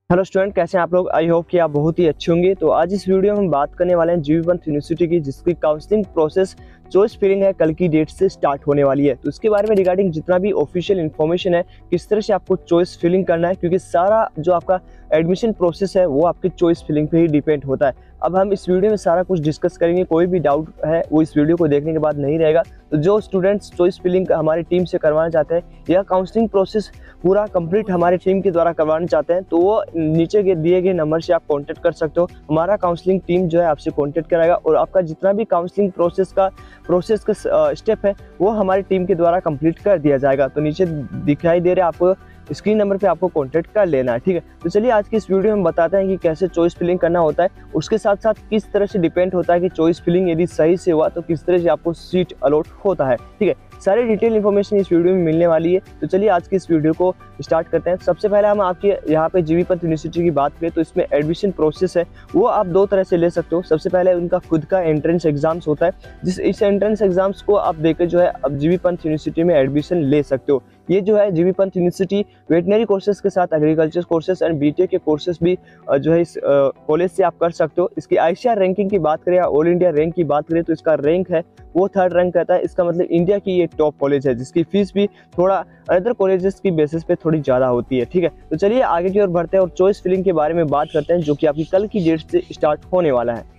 Hello student, कैसे हैं आप लोग। आई होप कि आप बहुत ही अच्छे होंगे। तो आज इस वीडियो में हम बात करने वाले हैं जीबी पंत यूनिवर्सिटी की, जिसकी काउंसलिंग प्रोसेस चॉइस फिलिंग है कल की डेट से स्टार्ट होने वाली है। तो इसके बारे में रिगार्डिंग जितना भी ऑफिशियल इन्फॉर्मेशन है, किस तरह से आपको चॉइस फिलिंग करना है, क्योंकि सारा जो आपका एडमिशन प्रोसेस है वो आपकी चॉइस फिलिंग पे ही डिपेंड होता है। अब हम इस वीडियो में सारा कुछ डिस्कस करेंगे। कोई भी डाउट है वो इस वीडियो को देखने के बाद नहीं रहेगा। तो जो स्टूडेंट्स चॉइस फिलिंग हमारी टीम से करवाना चाहते हैं या काउंसलिंग प्रोसेस पूरा कंप्लीट हमारी टीम के द्वारा करवाना चाहते हैं, तो वो नीचे के दिए गए नंबर से आप कांटेक्ट कर सकते हो। हमारा काउंसलिंग टीम जो है आपसे कांटेक्ट कराएगा और आपका जितना भी काउंसलिंग प्रोसेस का स्टेप है वो हमारी टीम के द्वारा कंप्लीट कर दिया जाएगा। तो नीचे दिखाई दे रहे आपको स्क्रीन नंबर पे आपको कांटेक्ट कर लेना है, ठीक है। तो चलिए आज की इस वीडियो में बताते हैं कि कैसे चॉइस फिलिंग करना होता है, उसके साथ साथ किस तरह से डिपेंड होता है कि चॉइस फिलिंग यदि सही से हुआ तो किस तरह से आपको सीट अलॉट होता है, ठीक है। सारी डिटेल इन्फॉर्मेशन इस वीडियो में मिलने वाली है। तो चलिए आज की इस वीडियो को स्टार्ट करते हैं। सबसे पहले हम आपके यहाँ पे जीबी पंत यूनिवर्सिटी की बात करें तो इसमें एडमिशन प्रोसेस है वो आप दो तरह से ले सकते हो। सबसे पहले उनका खुद का एंट्रेंस एग्जाम्स होता है, इस एंट्रेंस एग्जाम्स को आप देकर जो है अब जीबी पंत यूनिवर्सिटी में एडमिशन ले सकते हो। ये जो है GB Pant university veterinary courses के साथ एग्रीकल्चर कोर्सेज एंड बीटेक के कोर्सेज भी जो है इस कॉलेज से आप कर सकते हो। इसकी आईसीआर रैंकिंग की बात करें या ऑल इंडिया रैंक की बात करें तो इसका रैंक है वो 3rd रैंक रहता है। इसका मतलब इंडिया की ये टॉप कॉलेज है, जिसकी फीस भी थोड़ा अदर कॉलेजेस की बेसिस पे थोड़ी ज़्यादा होती है, ठीक है। तो चलिए आगे की ओर बढ़ते हैं और चॉइस फिलिंग के बारे में बात करते हैं, जो कि आपकी कल की डेट से स्टार्ट होने वाला है।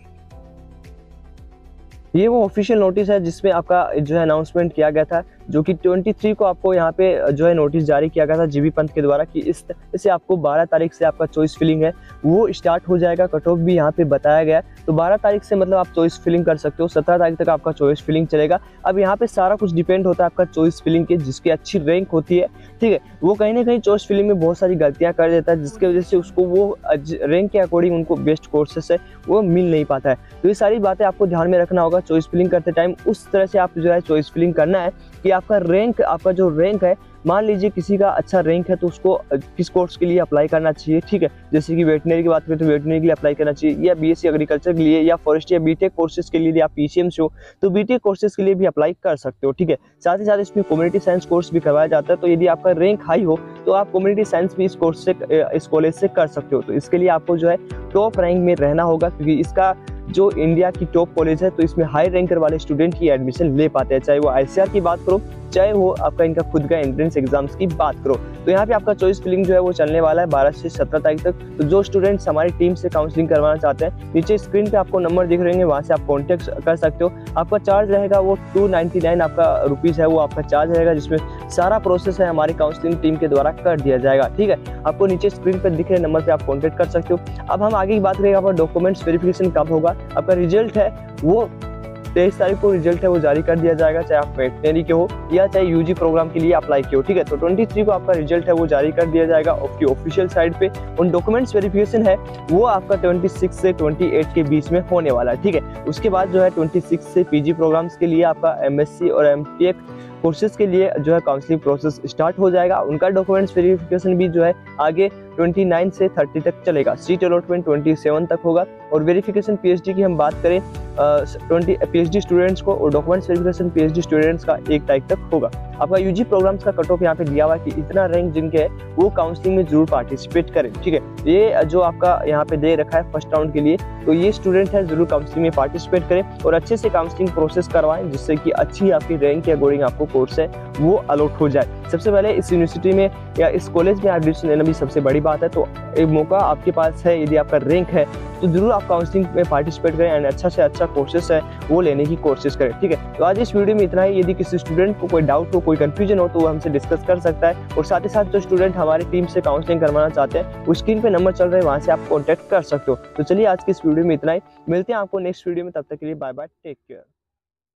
ये वो ऑफिशियल नोटिस है जिसमें आपका जो है अनाउंसमेंट किया गया था, जो कि 23 को आपको यहाँ पे जो है नोटिस जारी किया गया था जीबी पंत के द्वारा कि इससे आपको 12 तारीख से आपका चॉइस फिलिंग है वो स्टार्ट हो जाएगा। कट ऑफ भी यहाँ पे बताया गया है। तो 12 तारीख से मतलब आप चॉइस फिलिंग कर सकते हो। 17 तारीख तक आपका चॉइस फिलिंग चलेगा। अब यहाँ पे सारा कुछ डिपेंड होता है आपका चॉइस फिलिंग के, जिसकी अच्छी रैंक होती है, ठीक है, वो कहीं ना कहीं चॉइस फिलिंग में बहुत सारी गलतियाँ कर देता है, जिसकी वजह से उसको वो रैंक के अकॉर्डिंग उनको बेस्ट कोर्सेस है वो मिल नहीं पाता है। तो ये सारी बातें आपको ध्यान में रखना होगा चॉइस फिलिंग करते टाइम। उस तरह से आप जो है चॉइस फिलिंग करना है कि आपका जो रैंक है, मान लीजिए किसी का अच्छा रैंक है तो उसको किस कोर्स के लिए अप्लाई करना चाहिए, ठीक है। जैसे कि वेटनरी की बात करें तो वेटनरी के लिए अप्लाई करना चाहिए, या बीएससी एग्रीकल्चर के लिए, या फॉरेस्ट या बीटेक कोर्सेज के लिए यदि आप पीसीएम से हो तो बीटेक कोर्सेज के लिए भी अप्लाई कर सकते हो, ठीक है। साथ ही साथ इसमें कम्युनिटी साइंस कोर्स भी करवाया जाता है। तो यदि आपका रैंक हाई हो तो आप कम्युनिटी साइंस भी इस कॉलेज से कर सकते हो। तो इसके लिए आपको जो है टॉप रैंक में रहना होगा, क्योंकि इसका जो इंडिया की टॉप कॉलेज है तो इसमें हाई रैंकर वाले स्टूडेंट ही एडमिशन ले पाते हैं, चाहे वो आईसीआर की बात करो, चाहे वो आपका इनका खुद का एंट्रेंस एग्जाम्स की बात करो। तो यहाँ पे आपका चॉइस फिलिंग जो है वो चलने वाला है 12 से 17 तारीख तक। तो जो स्टूडेंट्स हमारी टीम से काउंसलिंग करवाना चाहते हैं, नीचे स्क्रीन पे आपको नंबर दिख रहे हैं, वहाँ से आप कॉन्टेक्ट कर सकते हो। आपका चार्ज रहेगा वो 299 आपका रुपीज़ है, वो आपका चार्ज रहेगा, जिसमें सारा प्रोसेस है हमारी काउंसलिंग टीम के द्वारा कर दिया जाएगा, ठीक है। आपको नीचे स्क्रीन पर दिख रहे नंबर पर आप कॉन्टेक्ट कर सकते हो। अब हम आगे की बात करेंगे, आपका डॉक्यूमेंट्स वेरिफिकेशन कब होगा। आपका रिजल्ट है वो 23 तारीख को रिजल्ट है वो जारी कर दिया जाएगा, चाहे आप वेटनरी के हो या चाहे यूजी प्रोग्राम के लिए अप्लाई किए हो, ठीक है। तो 23 को आपका रिजल्ट है वो जारी कर दिया जाएगा आपकी ऑफिशियल साइट पे। उन डॉक्यूमेंट्स वेरिफिकेशन है वो आपका 26 से 28 के बीच में होने वाला है, ठीक है। उसके बाद जो है 26 से पीजी प्रोग्राम्स के लिए आपका एमएससी और एमटेक कोर्सेज के लिए जो है काउंसलिंग प्रोसेस स्टार्ट हो जाएगा। उनका डॉक्यूमेंट्स वेरिफिकेशन भी जो है आगे 29 से 30 तक चलेगा। सीट अलॉटमेंट 27 तक होगा। और वेरिफिकेशन पीएचडी की हम बात करें 20 पीएचडी स्टूडेंट्स को, और डॉक्यूमेंट्स वेरिफिकेशन पीएचडी स्टूडेंट्स का 1 तारीख तक होगा। आपका यूजी प्रोग्राम्स का कट ऑफ यहाँ पे दिया हुआ है कि इतना रैंक जिनके है वो काउंसलिंग में जरूर पार्टिसिपेट करें, ठीक है। ये जो आपका यहाँ पे दे रखा है फर्स्ट राउंड के लिए, तो ये स्टूडेंट है जरूर काउंसलिंग में पार्टिसिपेट करें और अच्छे से काउंसलिंग प्रोसेस करवाएं, जिससे कि अच्छी आपकी रैंक के अकॉर्डिंग आपको कोर्स है वो अलॉट हो जाए। सबसे पहले इस यूनिवर्सिटी में या इस कॉलेज में एडमिशन लेना भी सबसे बड़ी बात है। तो एक मौका आपके पास है, यदि आपका रैंक है तो जरूर आप काउंसलिंग में पार्टिसिपेट करें एंड अच्छा से अच्छा कोर्सेस है वो लेने की कोशिश करें, ठीक है। तो आज इस वीडियो में इतना ही। यदि किसी स्टूडेंट को कोई डाउट हो, कोई कंफ्यूजन हो तो वो हमसे डिस्कस कर सकता है। और साथ ही साथ जो स्टूडेंट हमारी टीम से काउंसलिंग करवाना चाहते हैं वो स्क्रीन पे नंबर चल रहे हैं, वहाँ से आप कॉन्टैक्ट कर सकते हो। तो चलिए आज की इस वीडियो में इतना ही। मिलते हैं आपको नेक्स्ट वीडियो में, तब तक के लिए बाय बाय, टेक केयर।